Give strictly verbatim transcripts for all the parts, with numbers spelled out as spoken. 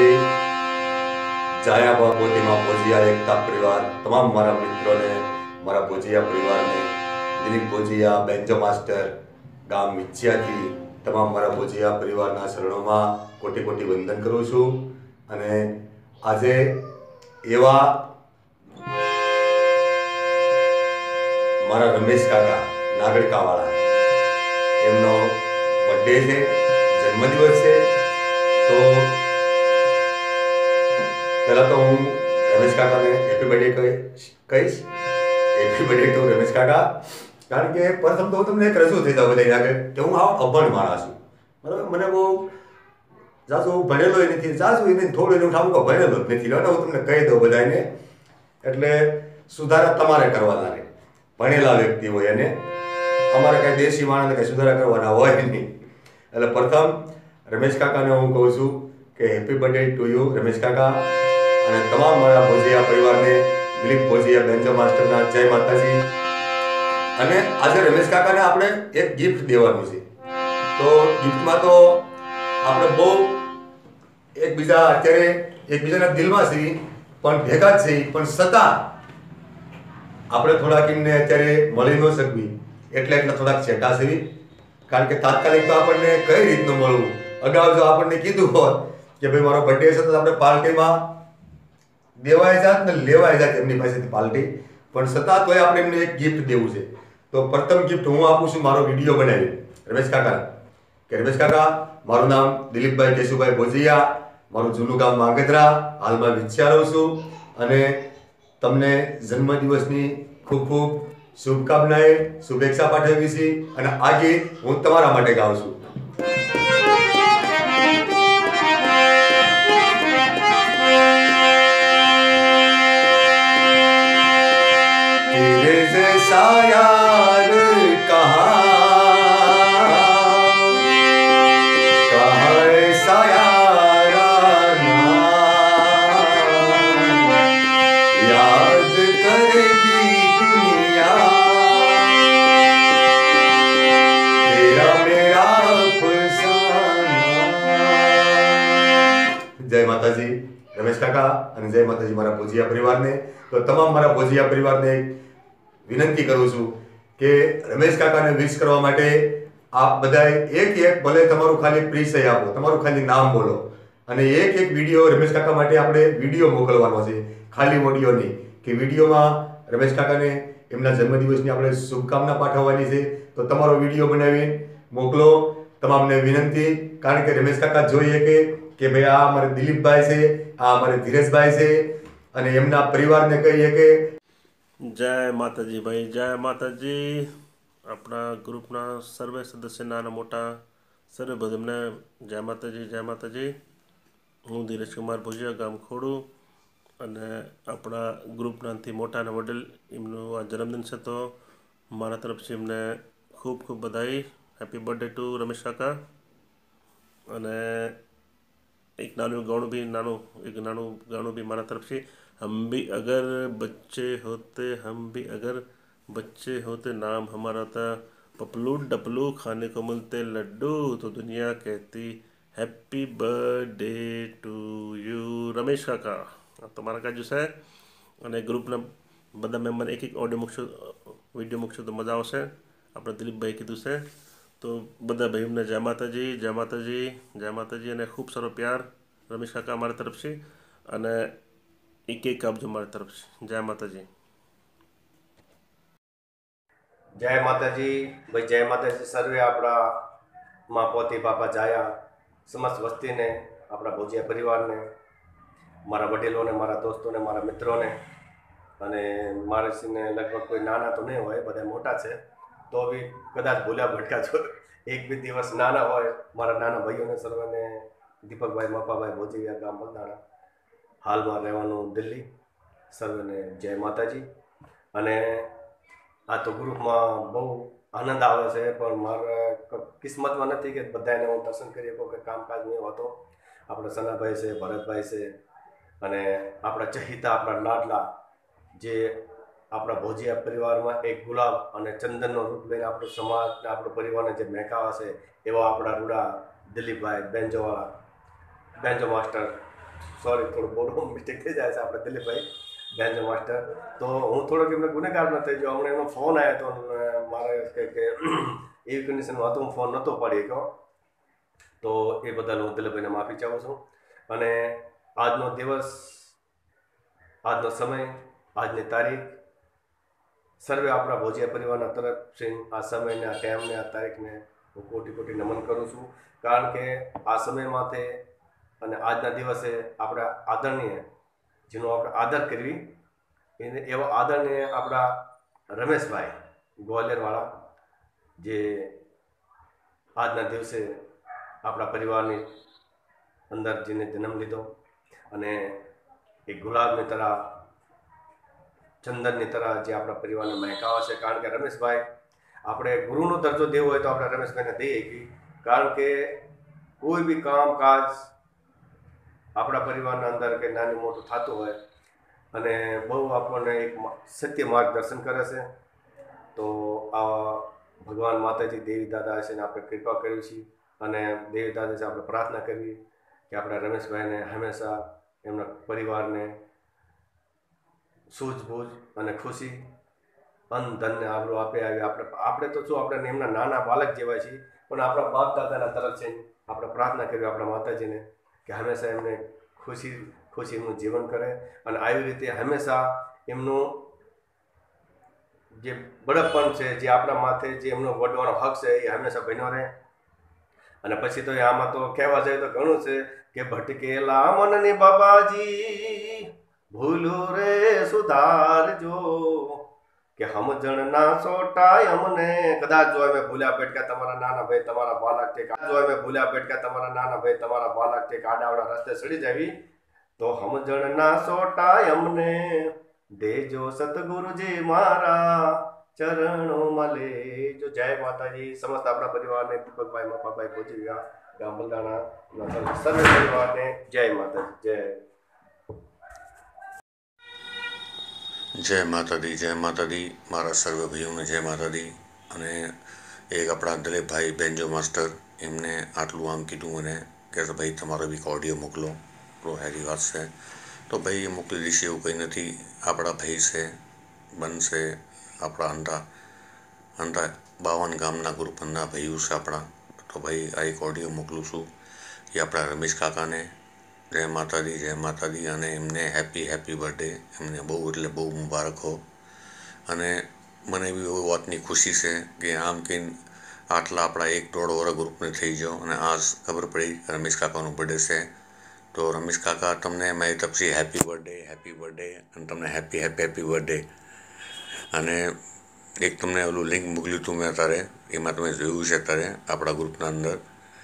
માતાજી, જાયા બા પોતીમાં ભોજિયા એકતા પરિવાર, તમામ મારા મિત્રોને, મારા ભોજિયા પરિવારને, દિલીપ ભોજિયા બેન્જો માસ્ટર ગામ વિછિયાથી તમામ મારા ભોજિયા પરિવારના શરણોમાં કોટી કોટી વંદન કરું છું. અને આજે એવા મારા રમેશ કાકા નાગડકાવાળા, એમનો બર્થડે છે, જન્મદિવસ છે. તો પહેલાં તો હું રમેશ કાકાને હેપી બર્થડે કહીશ. હેપી બર્થડે ટુ રમેશ કાકા. કારણ કે પ્રથમ તો હું તમને એક રજૂ થઈ જાઉં બધા આગળ કે હું આવો અભણ માણસ છું, બરાબર. મને બહુ જાજુ ભણેલો નથી, જાજુ એને થોડું એનું ઠાવું કે ભણેલો જ નથી. એટલે હું તમને કહી દઉં બધાને, એટલે સુધારા તમારે કરવાના રહે. ભણેલા વ્યક્તિ હોય એને, અમારે કાંઈ દેશી માણસને કંઈ સુધારા કરવાના હોય નહીં. એટલે પ્રથમ રમેશ કાકાને હું કહું છું કે happy birthday to you Ramesh કાકા. અને તમામ મારા ભોજિયા પરિવારને, દિલીપ ભોજિયા બેન્જો માસ્ટરના જય માતાજી. અને આજે રમેશ કાકાને આપણે એક ગિફ્ટ દેવાનું છે. તો ગિફ્ટમાં તો આપણે બહુ એકબીજા અત્યારે એકબીજાના દિલમાં છીએ, પણ ભેગા જ છીએ, પણ છતાં આપણે થોડાક એમને અત્યારે મળી ન શકવી એટલે એટલે થોડાક છેટા છીએ. કારણ કે તાત્કાલિક તો આપણને કઈ રીતનું મળવું, અગાઉ જો આપણને કીધું હોત કે ભાઈ મારો બર્થડે છે તો આપણે પાર્ટીમાં દેવાય જાત ને લેવાય જાત એમની પાસેથી પાર્ટી, પણ છતાં તોય આપણે એમને એક ગિફ્ટ દેવું છે. તો પ્રથમ ગિફ્ટ હું આપું છું મારો વિડીયો બનાવી રમેશ કાકા કે રમેશ કાકા, મારું નામ દિલીપભાઈ કેશુભાઈ ભોજિયા, મારું જૂનું ગામ માંગધ્રા, હાલમાં વિછિયા રહું છું. અને તમને જન્મદિવસની ખૂબ ખૂબ શુભકામનાએ શુભેચ્છા પાઠવી છે. અને આ ગીત હું તમારા માટે ગાઉં છું. तेरे जैसा यार कहाँ कहाँ ऐसा याराना, याद करेगी दुनिया तेरा मेरा अफसाना. जय माताजी રમેશ કાકા અને જય માતાજી મારા ભોજિયા પરિવારને. તો તમામ મારા ભોજિયા પરિવારને વિનંતી કરું છું કે રમેશ કાકાને વિશ કરવા માટે આપ બધાએ એક એક ભલે તમારું ખાલી પરિચય આપો, તમારું ખાલી નામ બોલો, અને એક એક વિડીયો રમેશ કાકા માટે આપણે વિડીયો મોકલવાનો છે, ખાલી ઓડિયો નહીં. કે વિડીયોમાં રમેશ કાકાને એમના જન્મદિવસની આપણે શુભકામના પાઠવવાની છે. તો તમારો વિડીયો બનાવીને મોકલો. તમામને વિનંતી, કારણ કે રમેશ કાકા જોઈએ કે કે ભાઈ આ અમારે દિલીપભાઈ છે, આ અમારે ધીરેશભાઈ છે, અને એમના પરિવારને કહીએ કે જય માતાજી ભાઈ, જય માતાજી. આપણા ગ્રુપના સર્વે સદસ્ય નાના મોટા સર્વે બધાને જય માતાજી, જય માતાજી. હું ધીરજ કુમાર ભોજિયા, ગામ ખોડું. અને આપણા ગ્રુપનાથી મોટા અને વડીલ એમનું આ જન્મદિન છે, તો મારા તરફથી એમને ખૂબ ખૂબ બધાઈ. હેપી બર્થડે ટુ રમેશ કાકા. અને એક નાનું ગાણું બી નાનું એક નાનું ગાણું બી મારા તરફથી. हम भी अगर बच्चे होते हम भी अगर बच्चे होते नाम हमारा था पपलू डपलू खाने को मिलते लड्डू तो दुनिया कहती happy birthday to you Ramesh કાકા. તમારા કાજુ છે. અને ગ્રુપના બધા મેમ્બર એક એક ઓડિયો મૂકશો, વિડીયો મૂકશો તો મજા આવશે. આપણે દિલીપભાઈ કીધું છે. તો બધા ભાઈઓને જય માતાજી, જય માતાજી, જય માતાજી. અને ખૂબ સારો પ્યાર રમેશ કાકા અમારા તરફથી. અને એક એક આપજો મારી તરફથી. જય માતાજી, જય માતાજી ભાઈ, જય માતાજી. સર્વે આપણા માં પોતી બાપા જાયા સમસ્ત વસ્તીને, આપણા ભોજિયા પરિવારને, મારા વડીલોને, મારા દોસ્તોને, મારા મિત્રોને. અને મારે સિને લગભગ કોઈ નાના તો નહીં હોય, બધા મોટા છે, તો બી કદાચ ભૂલ્યા ભટકા છો એક બે દિવસ નાના હોય. મારા નાના ભાઈઓને સર્વને દીપકભાઈ મપાભાઈ ભોજિયા, ગામ બગદાણા, હાલમાં રહેવાનું દિલ્હી. સર્વને જય માતાજી. અને આ તો ગ્રુપમાં બહુ આનંદ આવે છે, પણ મારા કિસ્મતમાં નથી કે બધાને હું દર્શન કરી શકું, કે કામકાજ નહીં હોતો. આપણા સનાભાઈ છે, ભરતભાઈ છે, અને આપણા ચહિતા, આપણા લાડલા, જે આપણા ભોજિયા પરિવારમાં એક ગુલાબ અને ચંદનનો રૂપ લઈને આપણો સમાજ અને આપણો પરિવારને જે મહેકાવા છે, એવા આપણા રૂડા દિલીપભાઈ બેન્જોવાળા, બેન્જો માસ્ટર, સોરી થોડું બોલવું મિસ્ટેક થઈ જાય છે આપણે દિલીપભાઈ બેન્જો માસ્ટર. તો હું થોડોક એમને ગુનેગાર ન થઈ ગયો. હમણાં એમનો ફોન આવ્યો હતો અને મારે કે કે એવી કન્ડિશનમાં હતો હું ફોન નહોતો પાડી શક્યો. તો એ બદલ હું દિલીપભાઈને માફી ચાહું છું. અને આજનો દિવસ, આજનો સમય, આજની તારીખ સર્વે આપણા ભોજિયા પરિવારના તરફથી આ સમયને, આ ટાઈમને, આ તારીખને હું કોટી કોટી નમન કરું છું. કારણ કે આ સમય માટે અને આજના દિવસે આપણા આદરણીય, જેનો આપણે આદર કરવી, એને એવા આદરણીય આપણા રમેશભાઈ ગ્વાલિયરવાળા, જે આજના દિવસે આપણા પરિવારની અંદર જેને જન્મ લીધો અને એક ગુલાબની તરહ, ચંદનની તરહ જે આપણા પરિવારને મહેકાવે છે. કારણ કે રમેશભાઈ, આપણે ગુરુનો દરજ્જો દેવો હોય તો આપણે રમેશભાઈને દઈએ છીએ. કારણ કે કોઈ બી કામકાજ આપણા પરિવારના અંદર કે નાનું મોટું થતું હોય અને બહુ આપણને એક સત્ય માર્ગદર્શન કરે છે. તો આ ભગવાન માતાજી દેવી દાદા છે ને આપણે કૃપા કરવી છીએ અને દેવી દાદા છે આપણે પ્રાર્થના કરવી કે આપણા રમેશભાઈને હંમેશા એમના પરિવારને સૂઝબૂઝ અને ખુશી, અન્ન ધનને આબરૂ આપે આવી. આપણે આપણે તો શું, આપણે એમના નાના બાળક જેવા છીએ, પણ આપણા બાપ દાદાના તરફ છે આપણે પ્રાર્થના કરવી આપણા માતાજીને કે હંમેશા એમને ખુશી ખુશીનું જીવન કરે અને આવી રીતે હંમેશા એમનું જે બળપણ છે, જે આપણા માથે જે એમનો વડવાનો હક છે, એ હંમેશા બન્યો રહે. અને પછી તો આમાં તો કહેવા જાય તો ઘણું છે કે ભટકેલા મનની બાબાજી ભૂલું રે સુધારજો, કે સમજણ ના સોટાય અમને. કદાચ જો અમે ભૂલ્યા પેટકા તમારા નાના ભાઈ તમારા બાલક ટેક જો અમે ભૂલ્યા પેટકા તમારા નાના ભાઈ તમારા બાલક ટેક આડાવડા રસ્તે સડી જાવી તો સમજણ ના સોટાય અમને. દેજો સતગુરુજી મારા ચરણોમાં લેજો. જય માતાજી. સમસ્ત આપણા પરિવારને, દીપકભાઈ, મપાભાઈ, ભોજીયા, ગામ બલદાણા સર્વે પરિવારને જય માતાજી. જય જય માતાજી, જય માતાજી. મારા સર્વે ભાઈઓને જય માતાજી. અને એક આપણા દિલીપભાઈ બેન્જો માસ્ટર, એમને આટલું આમ કીધું મને કે ભાઈ તમારો બી ઓડિયો મોકલો, બહુ હેરી વાત છે. તો ભાઈ એ મોકલી દઈશ, એવું કંઈ નથી. આપણા ભાઈ છે, બનશે આપણા અંધા અંધા બાવન ગામના ગ્રુપના ભાઈઓ છે આપણા. તો ભાઈ આ એક ઓડિયો મોકલું છું એ આપણા રમેશ કાકાને. જય માતાજી, જય માતાજી. અને એમને હેપી હેપી બર્થડે. એમને બહુ એટલે બહુ મુબારક હો. અને મને બી એવી વાતની ખુશી છે કે આમ કંઈ આટલા આપણા એક દોઢ વર્ષ ગ્રુપને થઈ ગયો અને આજ ખબર પડી રમેશ કાકાનું બર્થડે છે. તો રમેશ કાકા, તમને મારી તરફથી હેપી બર્થડે, હેપી બર્થડે અને તમને હેપી હેપી હેપી બર્થડે. અને એક તમને ઓલું લિંક મોકલ્યું હતું મેં અત્યારે, એમાં તમે જોયું છે અત્યારે આપણા ગ્રુપના અંદર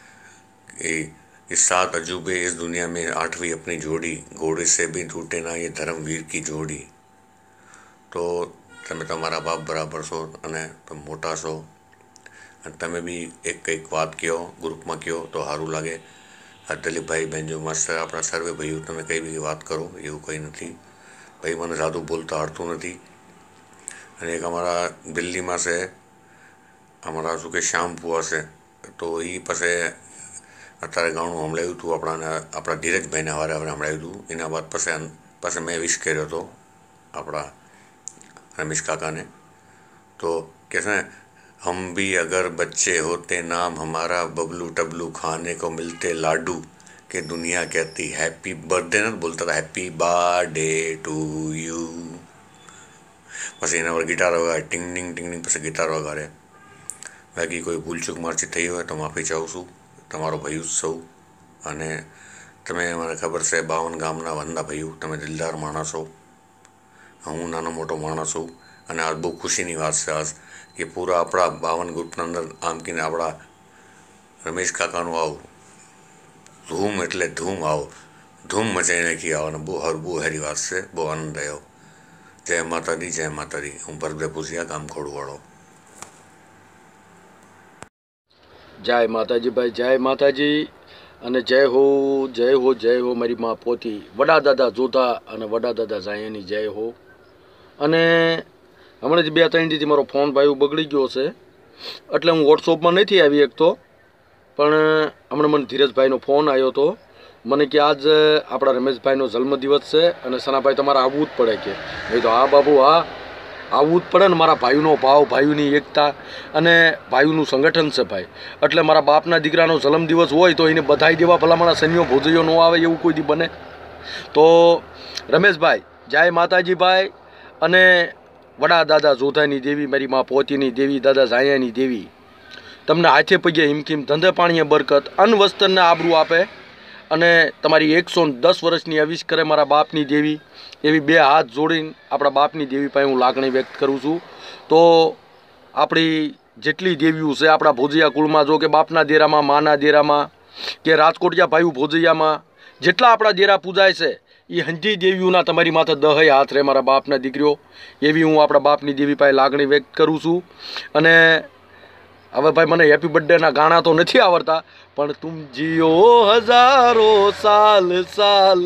એ इस सात अजूबे इस दुनिया में आठवीं अपनी जोड़ी, घोड़े से भी टूटे ना ये धर्मवीर की जोड़ी. તો તમે તમારા બાપ બરાબર છો અને તમે મોટા છો અને તમે બી એક કંઈક વાત કહો, ગ્રુપમાં કહો તો સારું લાગે. આ દિલીપભાઈ બેન્જો માસ્ટર, આપણા સર્વે ભાઈઓ, તમે કઈ બી વાત કરો, એવું કંઈ નથી. ભાઈ મને જાદુ બોલતા આવડતું નથી. અને એક અમારા દિલ્હીમાં છે, અમારા શું કે શ્યામ ફુવા છે, તો એ પછી અત્યારે ગાણું સંભળાવ્યું હતું આપણાને, આપણા ધીરજભાઈને વારે વારે સંભળાવ્યું હતું. એના બાદ પછી પછી મેં વિશ કર્યો હતો આપણા रमेश काका ने. तो कैसे हम भी अगर बच्चे होते नाम हमारा बबलू टबलू, खाने को मिलते लाडू, के दुनिया कहती हैप्पी बर्थडे. ना बोलता था हैप्पी बर्थडे टू यू. પછી એના પર ગિટાર વગાડે, ટિંગ ટિંગ ટિંગ ટિંગ, પછી ગિટાર વગાડે. બાકી કોઈ ભૂલચૂક મારથી થઈ હોય તો માફી ચાહું છું. તમારો ભાઈ સૌ. અને તમે મને ખબર છે બાવન ગામના વંદા ભાઈઓ, તમે દિલદાર માણસ છો. હું નાનો મોટો માણસ છું અને આ બહુ ખુશીની વાત છે આજ કે પૂરા આપણા બાવન ગ્રુપના અંદર આમ કીને આપણા રમેશ કાકાનું આવું ધૂમ એટલે ધૂમ આવો ધૂમ મચાઈ નાખી આવો અને બહુ હર બહુ હારી વાત છે. બહુ આનંદ આવ્યો. જય માતાજી, જય માતાજી. હું ભરતભાઈ પૂછ્યા, ગામ ખોડવાળો. જય માતાજી ભાઈ, જય માતાજી. અને જય હો, જય હો, જય હો મારી મા પોતી, વડા દાદા જોધા અને વડા દાદા જાયાની જય હો. અને હમણાં જ બે ત્રણ દીથી મારો ફોન ભાઈ બગડી ગયો છે, એટલે હું વોટ્સઅપમાં નથી આવી શકતો. પણ હમણાં મને ધીરજભાઈનો ફોન આવ્યો હતો, મને કે આજ આપણા રમેશભાઈનો જન્મદિવસ છે અને સનાભાઈ તમારે આવવું જ પડે કે નહીં તો હા બાબુ હા આવવું જ પડે ને. મારા ભાઈનો ભાવ, ભાઈઓની એકતા અને ભાઈઓનું સંગઠન છે ભાઈ. એટલે મારા બાપના દીકરાનો જન્મદિવસ હોય તો એને બધાઈ દેવા ભલામણા શનિઓ ભોજયો ન આવે એવું કોઈ દી બને. તો રમેશભાઈ જય માતાજી ભાઈ. અને વડા દાદા જોધાની દેવી, મારી મા પોતીની દેવી, દાદા જાયાની દેવી તમને હાથે પગે હિમકીમ ધંધે પાણીએ બરકત, અન્ન વસ્ત્રને આબરૂ આપે અને તમારી એકસો દસ વર્ષની અવિશ કરે મારા બાપની દેવી. એવી બે હાથ જોડીને આપણા બાપની દેવી પાસે હું લાગણી વ્યક્ત કરું છું. તો આપણી જેટલી દેવીઓ છે આપણા ભોજિયા કુળમાં, જો કે બાપના દેરામાં, માના દેરામાં કે રાજકોટિયા ભાઈઓ ભોજિયામાં જેટલા આપણા દેરા પૂજાય છે એ હંજી દેવીઓના તમારી માથે દહય હાથ રહે મારા બાપના દીકરીઓ. એવી હું આપણા બાપની દેવી પાસે લાગણી વ્યક્ત કરું છું. અને હવે ભાઈ મને હેપી બર્થડેના ગાણા તો નથી આવડતા, પણ તુમ જીઓ હજારો સાલ સાલ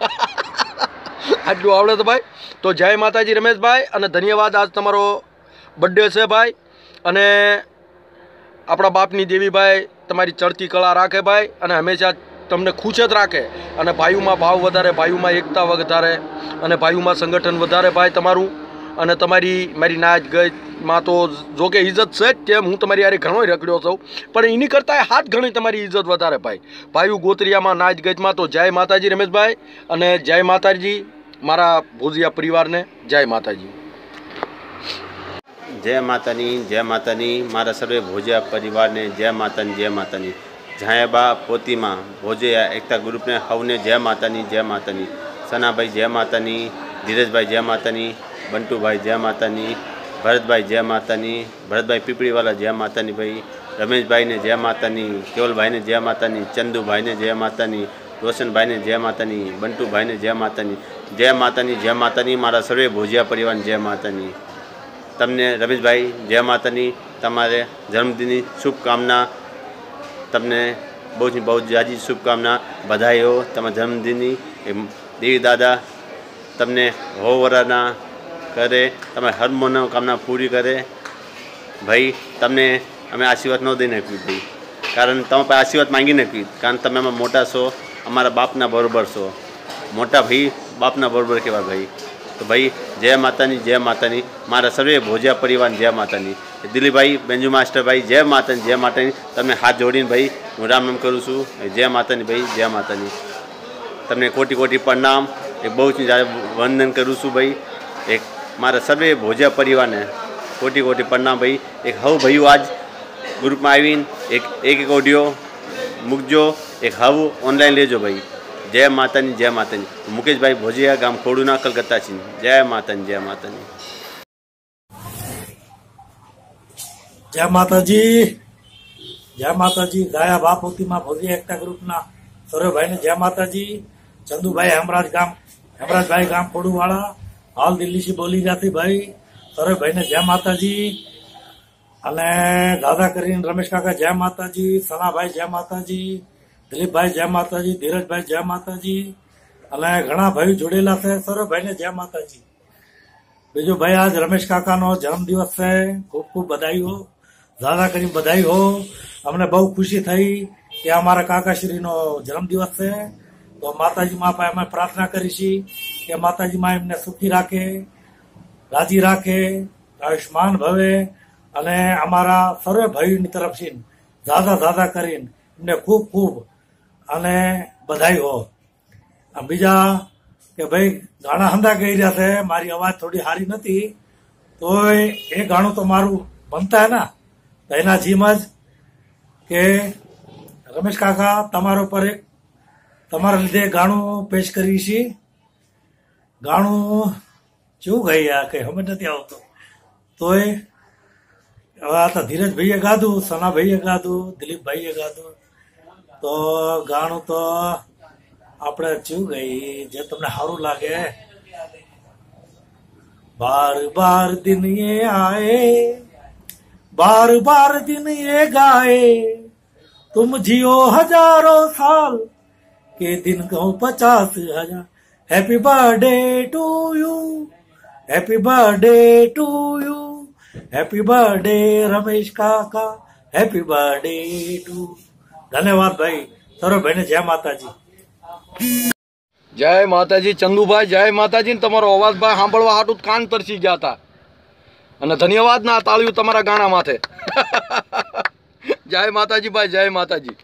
આટલું આવડે તો ભાઈ. તો જય માતાજી રમેશભાઈ અને ધન્યવાદ. આજ તમારો બર્થડે છે ભાઈ અને આપણા બાપની દેવી ભાઈ તમારી ચડતી કળા રાખે ભાઈ અને હંમેશા તમને ખુશ જ રાખે અને ભાઈઓમાં ભાવ વધારે, ભાઈઓમાં એકતા વધારે અને ભાઈઓમાં સંગઠન વધારે ભાઈ તમારું. અને તમારી મારી નાચ ગઈમાં તો જો કે ઇજ્જત છે જ તેમ હું તમારી યારે ઘણો રખડ્યો છું, પણ એની કરતાં હાથ ઘણી તમારી ઇજ્જત વધારે ભાઈ. ભાઈઓ ગોતરિયામાં નાચ ગઈમાં તો જય માતાજી રમેશભાઈ અને જય માતાજી મારા ભોજિયા પરિવારને. જય માતાજી. જય માતાની જય માતાની મારા સર્વે ભોજિયા પરિવારને જય માતાની જય માતાની. જાયાબા પોતીમાં ભોજિયા એકતા ગ્રુપને હવને જય માતાની જય માતાની. સનાભાઈ જય માતાની, ધીરજભાઈ જય માતાની, બંટુભાઈ જય માતાની, ભરતભાઈ જય માતાની, ભરતભાઈ પીપળીવાલા જય માતાની ભાઈ, રમેશભાઈને જય માતાની, કેવલભાઈને જય માતાની, ચંદુભાઈને જય માતાની, રોશનભાઈને જય માતાની, બંટુભાઈને જય માતાની. જય માતાની જય માતાની મારા સર્વે ભોજિયા પરિવારને જય માતાની. તમને રમેશભાઈ જય માતાની, તમારે જન્મદિનની શુભકામના. તમને બહુ જ બહુ જાજી શુભકામના, બધાઈઓ તમારા જન્મદિનની. દેવી દાદા તમને હોવરાના કરે, તમે હર મનોકામના પૂરી કરે ભાઈ. તમને અમે આશીર્વાદ ન દઈ નાખ્યું ભાઈ, કારણ તમે પાસે આશીર્વાદ માંગી નાખ્યું, કારણ તમે અમે મોટા છો, અમારા બાપના બરોબર છો. મોટા ભાઈ બાપના બરોબર કહેવાય ભાઈ. તો ભાઈ જય માતાની જય માતાની મારા સર્વે ભોજિયા પરિવાર જય માતાની. દિલીપભાઈ, બેન્જુ માસ્ટરભાઈ જય માતાની જય માતાની. તમને હાથ જોડીને ભાઈ હું રામ નામ કરું છું. જય માતાની ભાઈ જય માતાની. તમને કોટી કોટી પ્રણામ, એ બહુ જ વંદન કરું છું ભાઈ. એક મારા સર્વે ભોજિયા પરિવારને કોટી કોટી પ્રણામ ભાઈ. એક હવ ભાઈઓ આજ ગ્રુપમાં આવીને એક એક એક ઓડિયો મૂકજો, એક હવ ઓનલાઈન લેજો ભાઈ. જય માતાની જય માતાની. મુકેશભાઈ ભોજિયા, ગામ ખોડુના, કલકત્તા છે. જય માતાની જય માતાની. જય માતાજી જય માતાજી. ગાયા બાપોતીમાં ભોજિયા એકતા ગ્રુપના સૌરભભાઈને જય માતાજી. ચંદુભાઈ હેમરાજ ગામ હેમરાજભાઈ ગામ ખોડુવાળા હાલ દિલ્હીથી બોલી જાતી ભાઈ. સૌરભભાઈને જય માતાજી. અને દાદા કરીને રમેશ કાકા જય માતાજી, સનાભાઈ જય માતાજી, દિલીપભાઈ જય માતાજી, ધીરજભાઈ જય માતાજી અને ઘણા ભાઈ જોડેલા છે. સૌરભભાઈને જય માતાજી. બીજું ભાઈ આજ રમેશ કાકાનો જન્મદિવસ છે, ખૂબ ખૂબ બધાઈઓ. દાદા કરીને બધાઈ હો. અમને બહુ ખુશી થઈ કે અમારા કાકાશ્રીનો જન્મદિવસ છે. તો માતાજી મા પાસે અમે પ્રાર્થના કરીશી કે માતાજી મા એમને સુખી રાખે, રાજી રાખે, આયુષ્માન ભવે અને અમારા સર્વે ભાઈઓની તરફથી દાદા દાદા કરીને એમને ખૂબ ખૂબ અને બધાઈ હો. બીજા કે ભાઈ ગાણા હંધા ગઈ રહ્યા છે, મારી અવાજ થોડી સારી નથી, તોય એ ગાણું તો મારું બનતા હે ને. તો એના જીમ જ કે રમેશ કાકા તમારા પર એક તમારા લીધે ગાણું પેશ કરી છીએ. ગાણું કેવું ગાઈ આ કઈ સમજ નથી આવતું, તોય હવે આ તો ધીરજભાઈએ ગાધું, સનાભાઈએ ગાધું, દિલીપભાઈએ ગાધું. તો ગાણું તો આપણે કેવું ગઈ જે તમને સારું લાગે. બાર બાર દિન એ આए, बार बार दिन ये गाए, तुम जियो हजारों साल के दिन कहो पचास हजार. Happy birthday to you, happy birthday to you, happy birthday Ramesh काका, हैप्पी बर्थडे टू. धन्यवाद भाई. सौरभ भाई ने जय माता जी. જય માતાજી ચંદુભાઈ, જય માતાજી. તમારો અવાજ ભાઈ સાંભળવા હાટું કાન તરસી ગયા હતા. અને ધન્યવાદ ના તાળ્યું તમારા ગાણા માથે. જય માતાજી ભાઈ, જય માતાજી.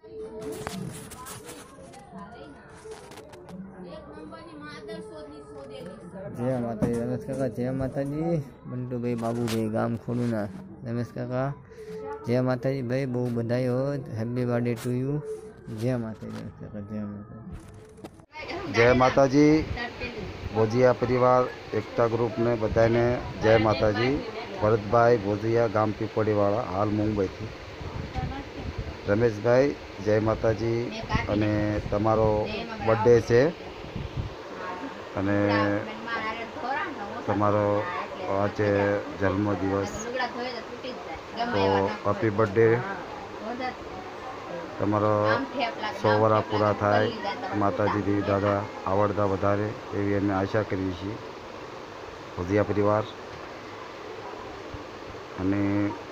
જય માતાજી રમેશ કાકા, જય માતાજી. બંટુભાઈ બાબુભાઈ ગામ ખોડુના રમેશ કાકા, જય માતાજી ભાઈ. બહુ બધાઈ હોત. Happy birthday to you. જય માતાજી રમેશ કાકા, જય માતાજી. જય માતાજી. ભોજિયા પરિવાર એકતા ગ્રુપને બધાને જય માતાજી. ભરતભાઈ ભોજિયા ગામ પીપળીવાળા, હાલ મુંબઈથી. રમેશભાઈ જય માતાજી. અને તમારો બર્થડે છે અને તમારો આજે જન્મદિવસ, તો હેપી બર્થડે. તમારો સો વર્ષ પૂરા થાય, માતાજી દેવી દાદા આવડતા વધારે એવી અમે આશા કરીએ છીએ ભોજિયા પરિવાર. અને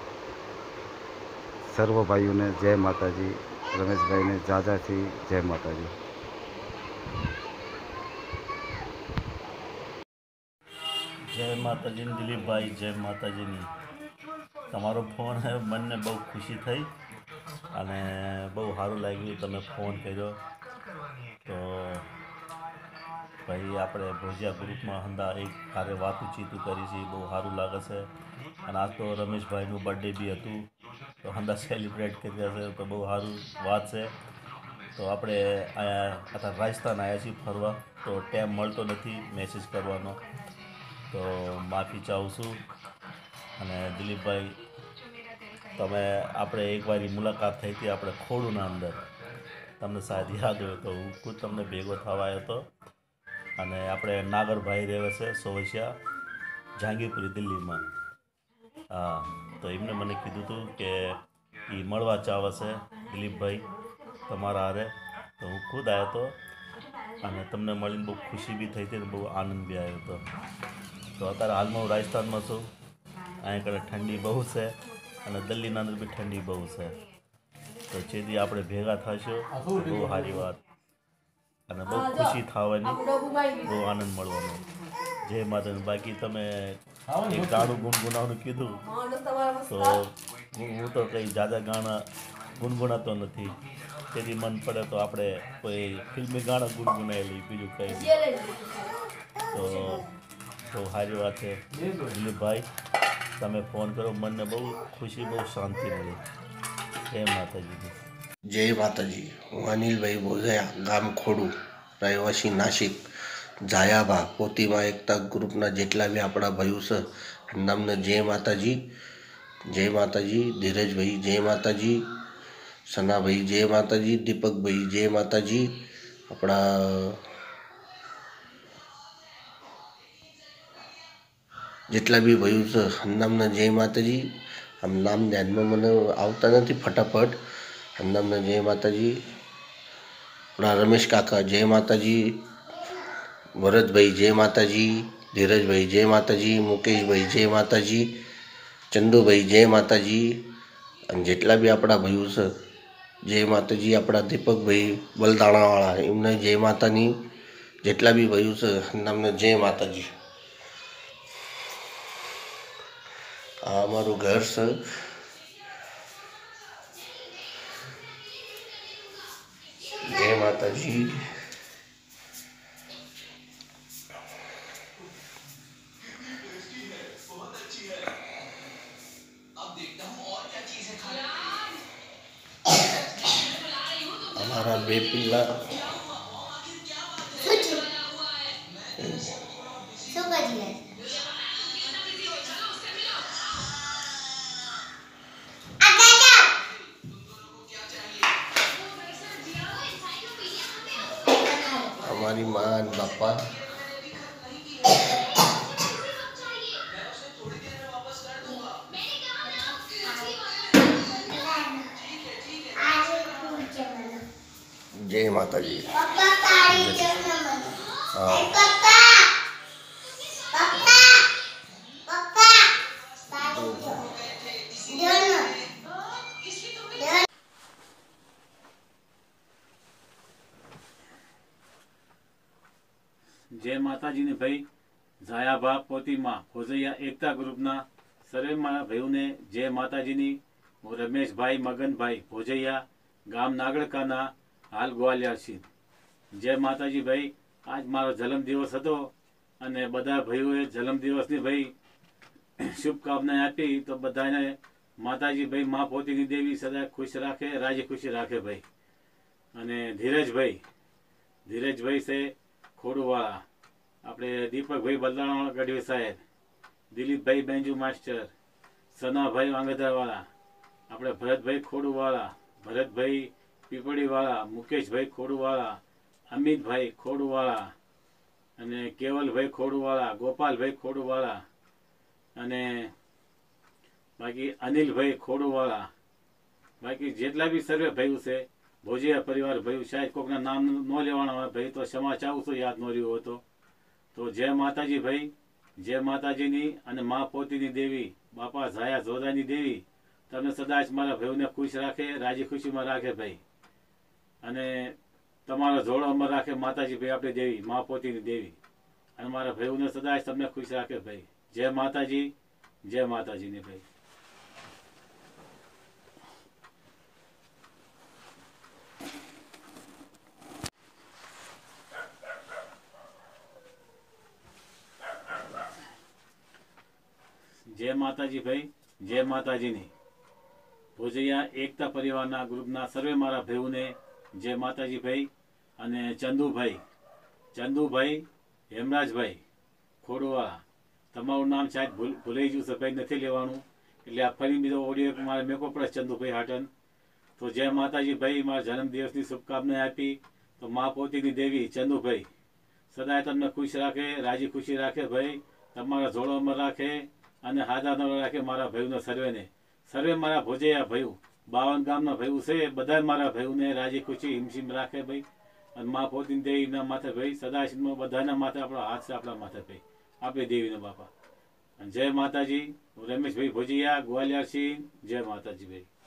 સર્વ ભાઈઓને જય માતાજી. રમેશભાઈને જાજાથી જય માતાજી. જય માતાજીની દિલીપભાઈ, જય માતાજીની. તમારો ફોન આવ્યો, મને બહુ ખુશી થઈ અને બહુ સારું લાગ્યું તમે ફોન કર્યો. તો ભાઈ આપણે ભોજિયા ગ્રુપમાં હંદા એક સારે વાતું ચીતું કરી છે, બહુ સારું લાગે છે. અને આજ તો રમેશભાઈનું બર્થડે બી હતું, તો હંદા સેલિબ્રેટ કર્યા છે, તો બહુ સારું વાત છે. તો આપણે અહીંયા અત્યારે રાજસ્થાન આવ્યા છીએ ફરવા, તો ટાઈમ મળતો નથી મેસેજ કરવાનો, તો માફી ચાહું છું. અને દિલીપભાઈ, તમે આપણે એકવાર મુલાકાત થઈ હતી આપણે ખોડુના અંદર, તમને શાયદ યાદ હોય તો હું ખુદ તમને ભેગો થવા આવ્યો હતો. અને આપણે નાગરભાઈ રહે છે સોવસિયા જહાંગીરપુરી દિલ્હીમાં. હા, તો એમને મને કીધું હતું કે એ મળવા ચાવે છે દિલીપભાઈ તમારા હારે, તો હું ખુદ આવ્યો હતો. અને તમને મળીને બહુ ખુશી બી થઈ હતી અને બહુ આનંદ બી આવ્યો હતો. તો અત્યારે હાલમાં હું રાજસ્થાનમાં છું. અહીંયા કಡೆ ઠંડી બહુ છે અને દિલ્હીના અંદર બી ઠંડી બહુ છે. તો જેથી આપણે ભેગા થશું બહુ સારી વાત અને બહુ ખુશી થવાની, બહુ આનંદ મળવાનો. જય માતાજી. બાકી તમે એક ગાણું ગુનગુનાવવાનું કીધું, તો હું તો કંઈ જાજા ગાણા ગુનગુનાતો નથી. તેથી મન પડે તો આપણે કોઈ ફિલ્મી ગાણા ગુનગુનાવી લઈએ, બીજું કંઈ. તો બહુ સારી વાત છે દિલીપભાઈ, તમે ફોન કરો, મને બહુ ખુશી, બહુ શાંતિ મળી. જય માતાજી. જય માતાજી. હું અનિલભાઈ બોઝાયા, ગામ ખોડું, રહેવાસી નાસિક. જાયાબા પોતીમાં એકતા ગ્રુપના જેટલા બી આપણા ભાઈઓ છે નામને જય માતાજી. જય માતાજી. ધીરજભાઈ જય માતાજી. સનાભાઈ જય માતાજી. દીપકભાઈ જય માતાજી. આપણા જેટલા બી ભાઈઓ છે હન્નામના જય માતાજી. આમ નામ ધ્યાનમાં મને આવતા નથી ફટાફટ. હન્નામના જય માતાજી. આપણા રમેશ કાકા જય માતાજી. ભરતભાઈ જય માતાજી. ધીરજભાઈ જય માતાજી. મુકેશભાઈ જય માતાજી. ચંદુભાઈ જય માતાજી. અને જેટલા બી આપણા ભાઈઓ છે જય માતાજી. આપણા દીપકભાઈ બલદાણાવાળા એમને જય માતાની. જેટલા બી ભાઈઓ છે હન્નામને જય માતાજી. આ અમારું ઘર છે. જય માતાજી. અમારા બે પિલ્લા हमारी माँ और पापा जय माता जी। જય માતાજીને ભાઈ ઝાયાભા પોતીમાં ભોજૈયા એકતા ગ્રુપના સર્વે મારા ભાઈઓને જય માતાજીની. હું રમેશભાઈ મગનભાઈ ભોજૈયા ગામ નાગડકાના હાલ ગ્વાલિયર છીએ. જય માતાજી ભાઈ. આજ મારો જન્મદિવસ હતો અને બધા ભાઈઓએ જન્મદિવસની ભાઈ શુભકામનાએ આપી. તો બધાને માતાજી ભાઈ મા પોતીની દેવી સદા ખુશ રાખે, રાજી ખુશી રાખે ભાઈ. અને ધીરજભાઈ ધીરજભાઈ છે ખોડુવાળા, આપણે દીપકભાઈ બલદાણાવાળા ગઢવી સાહેબ, દિલીપભાઈ બેન્જુ માસ્ટર, સનાભાઈ વાંગધરવાળા, આપણે ભરતભાઈ ખોડુવાળા, ભરતભાઈ પીપળીવાળા, મુકેશભાઈ ખોડુવાળા, અમિતભાઈ ખોડુવાળા અને કેવલભાઈ ખોડુવાળા, ગોપાલભાઈ ખોડુવાળા અને બાકી અનિલભાઈ ખોડુવાળા, બાકી જેટલા બી સર્વે ભાઈઓ છે ભોજિયા પરિવાર ભાઈ, શાયદ કોઈકના નામ ન લેવાના હોય ભાઈ તો ક્ષમા ચાહું છું યાદ ન રહ્યું હતો. તો જય માતાજી ભાઈ, જય માતાજીની. અને મા પોતીની દેવી બાપા ઝાયા જોધાની દેવી તમને સદા જ મારા ભાઈઓને ખુશ રાખે, રાજી ખુશીમાં રાખે ભાઈ. અને તમારો જોડો અમર રાખે માતાજી ભાઈ, આપણી દેવી મા પોતીની દેવી. અને મારા ભાઈઓને સદા જ તમને ખુશ રાખે ભાઈ. જય માતાજી, જય માતાજીની ભાઈ. જય માતાજી ભાઈ, જય માતાજીની. ભોજૈયા એકતા પરિવારના ગ્રુપના સર્વે મારા ભાઈઓને જય માતાજી ભાઈ. અને ચંદુભાઈ ચંદુભાઈ હેમરાજભાઈ ખોડવાળા, તમારું નામ શાયદ ભૂલ ભૂલાઈ ગયું છે ભાઈ, નથી લેવાનું એટલે આ ફરી બીજો ઓડિયો મારે મેકો પડે ચંદુભાઈ હાટન. તો જય માતાજી ભાઈ, મારા જન્મદિવસની શુભકામનાએ આપી. તો મા પોતીની દેવી ચંદુભાઈ સદાય તમને ખુશ રાખે, રાજી ખુશી રાખે ભાઈ, તમારા જોડોમાં રાખે અને હાજર ન રાખે મારા ભાઈઓને સર્વેને. સર્વે મારા ભોજૈયા ભાઈઓ બાવન ગામના ભાઈઓ છે, બધા મારા ભાઈઓને રાજી ખુશી હિમશીમ રાખે ભાઈ. અને મા પોતીની દેવીના માથે ભાઈ સદાશિવમાં બધાના માથે આપણો હાથ છે, આપણા માથે ભાઈ આપણી દેવીના બાપા. અને જય માતાજી. હું રમેશભાઈ ભોજૈયા ગ્વાલિયર સિંહ. જય માતાજી ભાઈ.